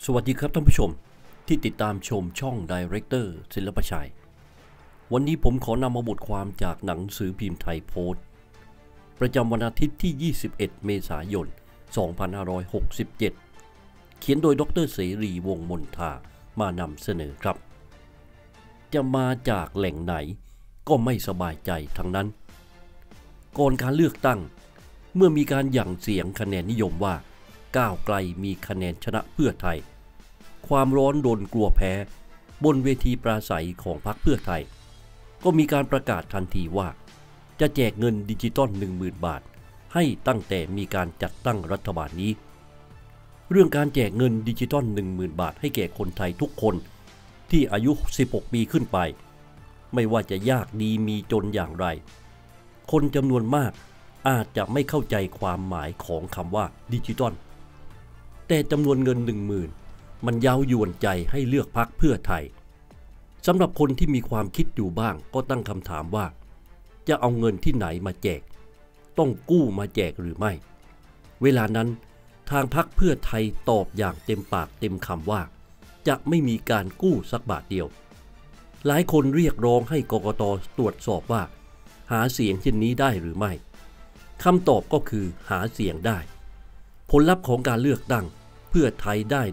สวัสดีครับท่านผู้ชมที่ติดตามชมช่อง Director ศิลปชัยวันนี้ผมขอนำมาบทความจากหนังสือพิมพ์ไทยโพสต์ประจำวันอาทิตย์ที่ 21 เมษายน 2567 เขียนโดยดร.เสรีวงศ์มนทามานำเสนอครับจะมาจากแหล่งไหนก็ไม่สบายใจทั้งนั้นก่อนการเลือกตั้งเมื่อมีการหยั่งเสียงคะแนนนิยมว่าก้าวไกลมีคะแนนชนะเพื่อไทยความร้อนรนกลัวแพ้บนเวทีปราศัยของพรรคเพื่อไทยก็มีการประกาศทันทีว่าจะแจกเงินดิจิตอล 10,000 บาทให้ตั้งแต่มีการจัดตั้งรัฐบาลนี้เรื่องการแจกเงินดิจิตอล 10,000 บาทให้แก่คนไทยทุกคนที่อายุ 16 ปีขึ้นไปไม่ว่าจะยากดีมีจนอย่างไรคนจำนวนมากอาจจะไม่เข้าใจความหมายของคำว่าดิจิตอลแต่จำนวนเงิน 10,000 มันเย้ายวนใจให้เลือกพรรคเพื่อไทยสำหรับคนที่มีความคิดอยู่บ้างก็ตั้งคำถามว่าจะเอาเงินที่ไหนมาแจกต้องกู้มาแจกหรือไม่เวลานั้นทางพรรคเพื่อไทยตอบอย่างเต็มปากเต็มคำว่าจะไม่มีการกู้สักบาทเดียวหลายคนเรียกร้องให้กกต.ตรวจสอบว่าหาเสียงเช่นนี้ได้หรือไม่คำตอบก็คือหาเสียงได้ผลลัพธ์ของการเลือกตั้งเพื่อไทยได้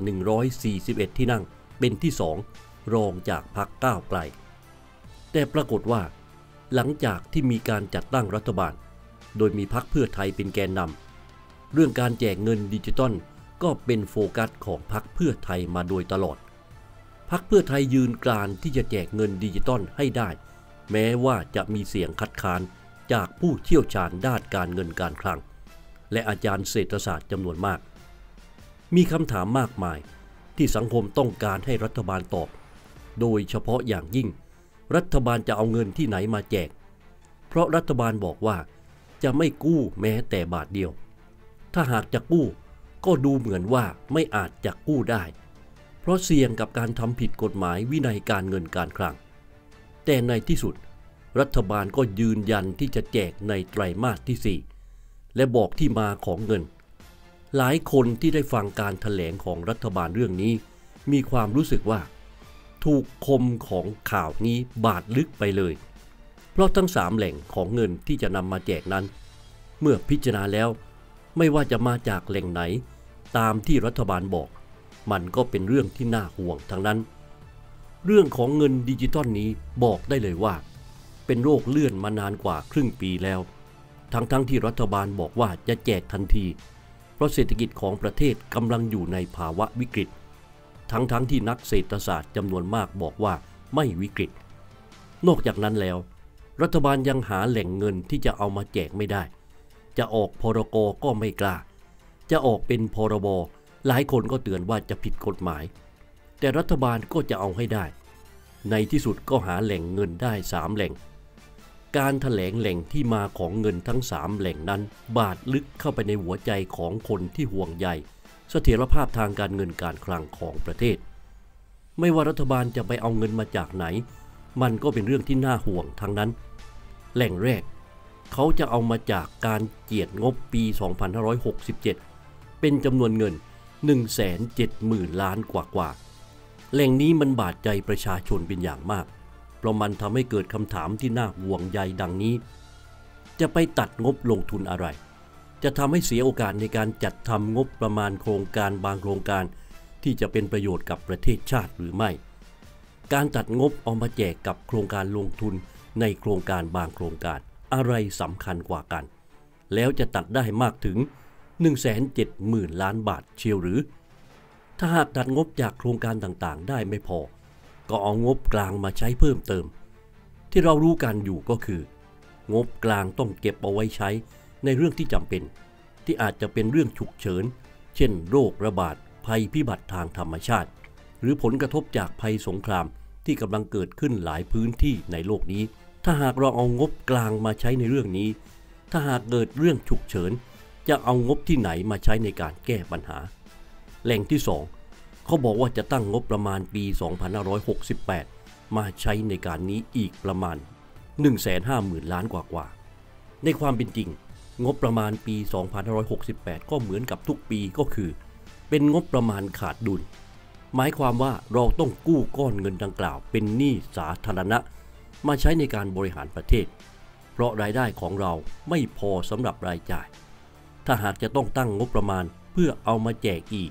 141ที่นั่งเป็นที่2รองจากพรรคก้าวไกลแต่ปรากฏว่าหลังจากที่มีการจัดตั้งรัฐบาลโดยมีพรรคเพื่อไทยเป็นแกนนำเรื่องการแจกเงินดิจิตอลก็เป็นโฟกัสของพรรคเพื่อไทยมาโดยตลอดพรรคเพื่อไทยยืนกรานที่จะแจกเงินดิจิตอลให้ได้แม้ว่าจะมีเสียงคัดค้านจากผู้เชี่ยวชาญด้านการเงินการคลังและอาจารย์เศรษฐศาสตร์จำนวนมากมีคำถามมากมายที่สังคมต้องการให้รัฐบาลตอบโดยเฉพาะอย่างยิ่งรัฐบาลจะเอาเงินที่ไหนมาแจกเพราะรัฐบาลบอกว่าจะไม่กู้แม้แต่บาทเดียวถ้าหากจะกู้ก็ดูเหมือนว่าไม่อาจจะกู้ได้เพราะเสี่ยงกับการทำผิดกฎหมายวินัยการเงินการคลังแต่ในที่สุดรัฐบาลก็ยืนยันที่จะแจกในไตรมาสที่4และบอกที่มาของเงินหลายคนที่ได้ฟังการแถลงของรัฐบาลเรื่องนี้มีความรู้สึกว่าถูกคมของข่าวนี้บาดลึกไปเลยเพราะทั้ง3แหล่งของเงินที่จะนำมาแจกนั้นเมื่อพิจารณาแล้วไม่ว่าจะมาจากแหล่งไหนตามที่รัฐบาลบอกมันก็เป็นเรื่องที่น่าห่วงทั้งนั้นเรื่องของเงินดิจิตอลนี้บอกได้เลยว่าเป็นโรคเลื่อนมานานกว่าครึ่งปีแล้วทั้งที่รัฐบาลบอกว่าจะแจกทันทีเพราะเศรษฐกิจของประเทศกำลังอยู่ในภาวะวิกฤตทั้งที่นักเศรษฐศาสตร์จำนวนมากบอกว่าไม่วิกฤตนอกจากนั้นแล้วรัฐบาลยังหาแหล่งเงินที่จะเอามาแจกไม่ได้จะออกพรก.ก็ไม่กล้าจะออกเป็นพรบ.หลายคนก็เตือนว่าจะผิดกฎหมายแต่รัฐบาลก็จะเอาให้ได้ในที่สุดก็หาแหล่งเงินได้3แหล่งการแถลงแหล่งที่มาของเงินทั้ง3แหล่งนั้นบาดลึกเข้าไปในหัวใจของคนที่ห่วงใยเสถียรภาพทางการเงินการคลังของประเทศไม่ว่ารัฐบาลจะไปเอาเงินมาจากไหนมันก็เป็นเรื่องที่น่าห่วงทั้งนั้นแหล่งแรกเขาจะเอามาจากการเจียดงบปี 2567 เป็นจำนวนเงิน 170,000 ล้านกว่าแหล่งนี้มันบาดใจประชาชนเป็นอย่างมากเพราะมันทำให้เกิดคำถามที่น่าห่วงใยดังนี้จะไปตัดงบลงทุนอะไรจะทำให้เสียโอกาสในการจัดทำงบประมาณโครงการบางโครงการที่จะเป็นประโยชน์กับประเทศชาติหรือไม่การตัดงบเอามาแจกกับโครงการลงทุนในโครงการบางโครงการอะไรสำคัญกว่ากันแล้วจะตัดได้มากถึง 170,000 ล้านบาทเชียวหรือถ้าหากตัดงบจากโครงการต่างๆได้ไม่พอก็เอางบกลางมาใช้เพิ่มเติมที่เรารู้กันอยู่ก็คืองบกลางต้องเก็บเอาไว้ใช้ในเรื่องที่จำเป็นที่อาจจะเป็นเรื่องฉุกเฉินเช่นโรคระบาดภัยพิบัติทางธรรมชาติหรือผลกระทบจากภัยสงครามที่กำลังเกิดขึ้นหลายพื้นที่ในโลกนี้ถ้าหากเราเอางบกลางมาใช้ในเรื่องนี้ถ้าหากเกิดเรื่องฉุกเฉินจะเอางบที่ไหนมาใช้ในการแก้ปัญหาแหล่งที่2เขาบอกว่าจะตั้งงบประมาณปี 2568 มาใช้ในการนี้อีกประมาณ 150,000 ล้านกว่าในความเป็นจริงงบประมาณปี 2568 ก็เหมือนกับทุกปีก็คือเป็นงบประมาณขาดดุลหมายความว่าเราต้องกู้ก้อนเงินดังกล่าวเป็นหนี้สาธารณะมาใช้ในการบริหารประเทศเพราะรายได้ของเราไม่พอสำหรับรายจ่ายถ้าหากจะต้องตั้งงบประมาณเพื่อเอามาแจกอีก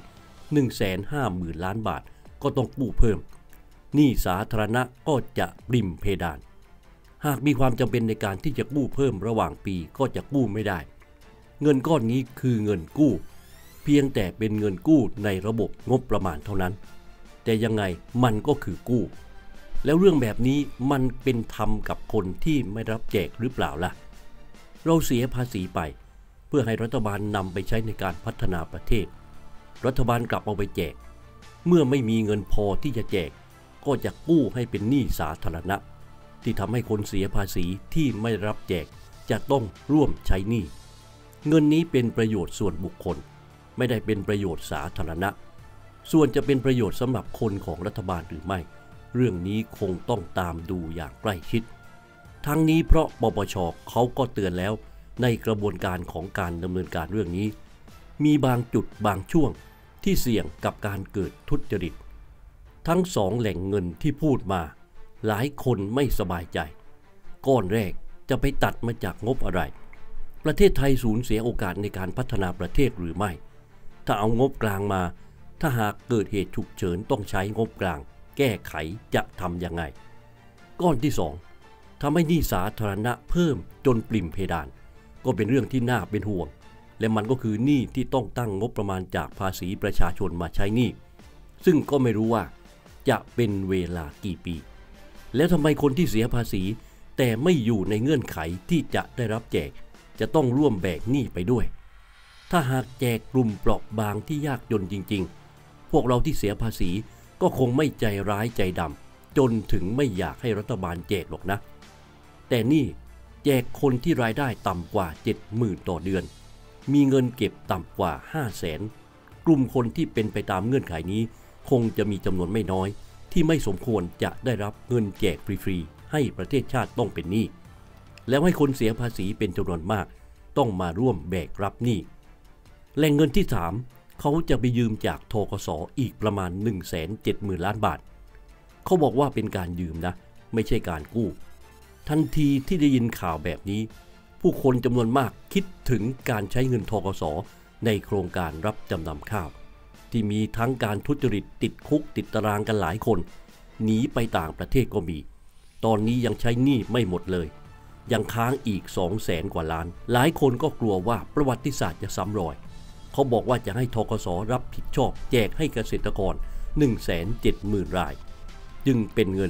150,000 ล้านบาทก็ต้องกู้เพิ่มหนี้สาธารณะก็จะปริ่มเพดานหากมีความจำเป็นในการที่จะกู้เพิ่มระหว่างปีก็จะกู้ไม่ได้เงินก้อนนี้คือเงินกู้เพียงแต่เป็นเงินกู้ในระบบงบประมาณเท่านั้นแต่ยังไงมันก็คือกู้แล้วเรื่องแบบนี้มันเป็นธรรมกับคนที่ไม่รับแจกหรือเปล่าล่ะเราเสียภาษีไปเพื่อให้รัฐบาลนำไปใช้ในการพัฒนาประเทศรัฐบาลกลับเอาไปแจกเมื่อไม่มีเงินพอที่จะแจกก็จะกู้ให้เป็นหนี้สาธารณะที่ทำให้คนเสียภาษีที่ไม่รับแจกจะต้องร่วมใช้หนี้เงินนี้เป็นประโยชน์ส่วนบุคคลไม่ได้เป็นประโยชน์สาธารณะส่วนจะเป็นประโยชน์สำหรับคนของรัฐบาลหรือไม่เรื่องนี้คงต้องตามดูอย่างใกล้ชิดทั้งนี้เพราะปปช.เขาก็เตือนแล้วในกระบวนการของการดำเนินการเรื่องนี้มีบางจุดบางช่วงที่เสี่ยงกับการเกิดทุจริตทั้งสองแหล่งเงินที่พูดมาหลายคนไม่สบายใจก้อนแรกจะไปตัดมาจากงบอะไรประเทศไทยสูญเสียโอกาสในการพัฒนาประเทศหรือไม่ถ้าเอางบกลางมาถ้าหากเกิดเหตุฉุกเฉินต้องใช้งบกลางแก้ไขจะทำยังไงก้อนที่สองทำให้หนี้สาธารณะเพิ่มจนปริ่มเพดานก็เป็นเรื่องที่น่าเป็นห่วงและมันก็คือหนี้ที่ต้องตั้งงบประมาณจากภาษีประชาชนมาใช้หนี้ซึ่งก็ไม่รู้ว่าจะเป็นเวลากี่ปีแล้วทำไมคนที่เสียภาษีแต่ไม่อยู่ในเงื่อนไขที่จะได้รับแจกจะต้องร่วมแบกหนี้ไปด้วยถ้าหากแจกกลุ่มเปราะบางที่ยากจนจริงๆพวกเราที่เสียภาษีก็คงไม่ใจร้ายใจดำจนถึงไม่อยากให้รัฐบาลแจกหรอกนะแต่นี่แจกคนที่รายได้ต่ำกว่า 70,000 ต่อเดือนมีเงินเก็บต่ำกว่า 500,000 กลุ่มคนที่เป็นไปตามเงื่อนไขนี้คงจะมีจำนวนไม่น้อยที่ไม่สมควรจะได้รับเงินแจกฟรีๆให้ประเทศชาติต้องเป็นหนี้แล้วให้คนเสียภาษีเป็นจำนวนมากต้องมาร่วมแบกรับหนี้แหล่งเงินที่3เขาจะไปยืมจากธกส.อีกประมาณ 170,000 ล้านบาทเขาบอกว่าเป็นการยืมนะไม่ใช่การกู้ทันทีที่ได้ยินข่าวแบบนี้ผู้คนจำนวนมากคิดถึงการใช้เงินธกส.ในโครงการรับจำนำข้าวที่มีทั้งการทุจริตติดคุกติดตารางกันหลายคนหนีไปต่างประเทศก็มีตอนนี้ยังใช้หนี้ไม่หมดเลยยังค้างอีก 200,000 กว่าล้านหลายคนก็กลัวว่าประวัติศาสตร์จะซ้ำรอยเขาบอกว่าจะให้ธกส.รับผิดชอบแจกให้เกษตรกร 170,000 รายจึงเป็นเงิน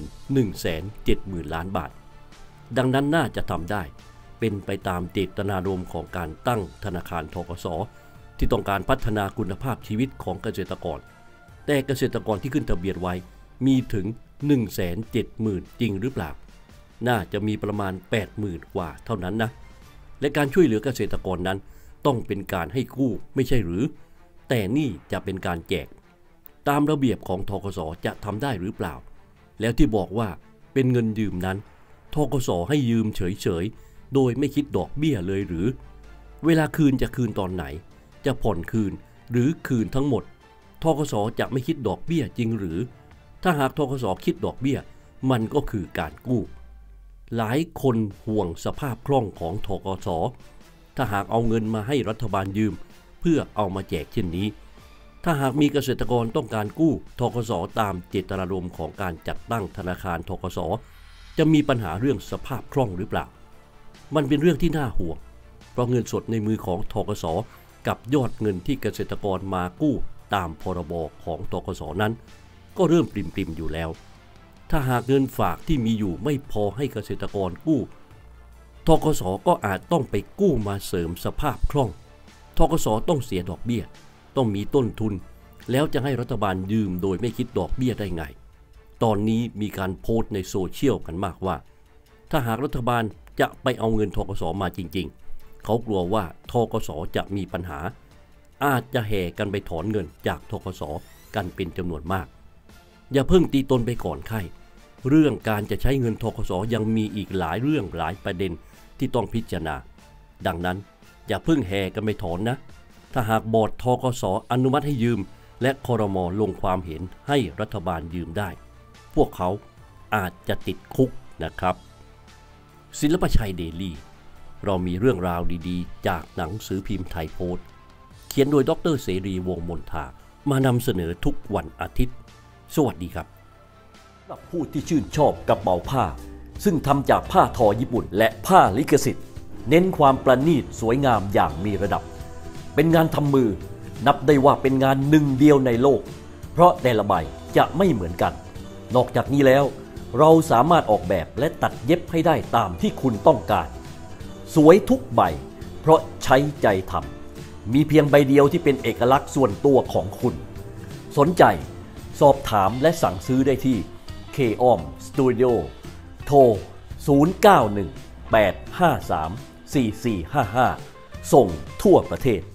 170,000 ล้านบาทดังนั้นน่าจะทำได้เป็นไปตามเจตนารมณ์ของการตั้งธนาคารธกส.ที่ต้องการพัฒนาคุณภาพชีวิตของเกษตรกรแต่เกษตรกรที่ขึ้นทะเบียนไว้มีถึง 170,000 จริงหรือเปล่าน่าจะมีประมาณ 80,000 กว่าเท่านั้นนะและการช่วยเหลือเกษตรกรนั้นต้องเป็นการให้กู้ไม่ใช่หรือแต่นี่จะเป็นการแจกตามระเบียบของธกส.จะทำได้หรือเปล่าแล้วที่บอกว่าเป็นเงินยืมนั้นธกส.ให้ยืมเฉยๆโดยไม่คิดดอกเบี้ยเลยหรือเวลาคืนจะคืนตอนไหนจะผ่อนคืนหรือคืนทั้งหมดธกส.จะไม่คิดดอกเบี้ยจริงหรือถ้าหากธกส.คิดดอกเบี้ยมันก็คือการกู้หลายคนห่วงสภาพคล่องของธกส.ถ้าหากเอาเงินมาให้รัฐบาลยืมเพื่อเอามาแจกเช่นนี้ถ้าหากมีเกษตรกรต้องการกู้ธกส.ตามเจตนารมณ์ของการจัดตั้งธนาคารธกส.จะมีปัญหาเรื่องสภาพคล่องหรือเปล่ามันเป็นเรื่องที่น่าห่วงเพราะเงินสดในมือของธกส.กับยอดเงินที่เกษตรกรมากู้ตามพรบของธกส.นั้นก็เริ่มปริ่มๆอยู่แล้วถ้าหากเงินฝากที่มีอยู่ไม่พอให้เกษตรกรกู้ธกส.ก็อาจต้องไปกู้มาเสริมสภาพคล่องธกส.ต้องเสียดอกเบี้ยต้องมีต้นทุนแล้วจะให้รัฐบาลยืมโดยไม่คิดดอกเบี้ยได้ไงตอนนี้มีการโพสต์ในโซเชียลกันมากว่าถ้าหากรัฐบาลจะไปเอาเงินธกส.มาจริงๆเขากลัวว่าธกส.จะมีปัญหาอาจจะแห่กันไปถอนเงินจากธกส.กันเป็นจำนวนมากอย่าเพิ่งตีตนไปก่อนไข้เรื่องการจะใช้เงินธกส.ยังมีอีกหลายเรื่องหลายประเด็นที่ต้องพิจารณาดังนั้นอย่าเพิ่งแห่กันไปถอนนะถ้าหากบอร์ดธกส.อนุมัติให้ยืมและครม.ลงความเห็นให้รัฐบาลยืมได้พวกเขาอาจจะติดคุกนะครับศิลปชัยเดลี่เรามีเรื่องราวดีๆจากหนังสือพิมพ์ไทยโพสต์เขียนโดยดร.เสรีวงศ์มนทามานำเสนอทุกวันอาทิตย์สวัสดีครับสำหรับผู้ที่ชื่นชอบกระเป๋าผ้าซึ่งทำจากผ้าทอญี่ปุ่นและผ้าลิขสิทธิ์เน้นความประณีตสวยงามอย่างมีระดับเป็นงานทำมือนับได้ว่าเป็นงานหนึ่งเดียวในโลกเพราะแต่ละใบจะไม่เหมือนกันนอกจากนี้แล้วเราสามารถออกแบบและตัดเย็บให้ได้ตามที่คุณต้องการสวยทุกใบเพราะใช้ใจทำมีเพียงใบเดียวที่เป็นเอกลักษณ์ส่วนตัวของคุณสนใจสอบถามและสั่งซื้อได้ที่ K-OM Studio โทร 0918534455 ส่งทั่วประเทศ